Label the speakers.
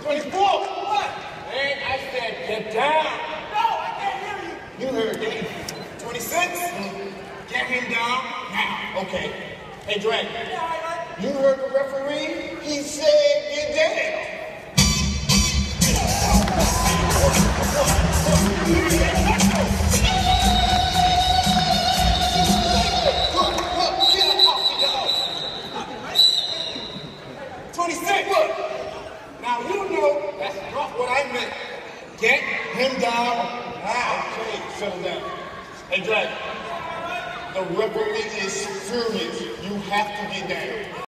Speaker 1: 24. What? Man, I said get down. No, I can't hear you. You heard me. 26. Get him down now. Okay. Hey, Drake. You heard the referee? He said get down. Now you know that's not what I meant. Get him down now. Okay, settle down. Hey, Drake, the referee is furious. You have to get down.